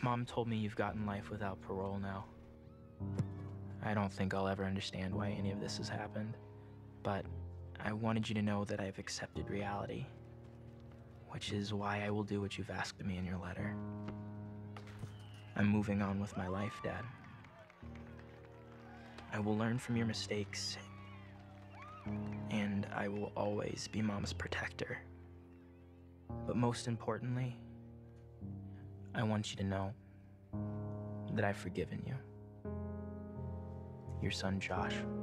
Mom told me you've gotten life without parole now. I don't think I'll ever understand why any of this has happened, but I wanted you to know that I've accepted reality, which is why I will do what you've asked of me in your letter. I'm moving on with my life, Dad. I will learn from your mistakes, and I will always be Mom's protector. But most importantly, I want you to know that I've forgiven you. Your son, Josh.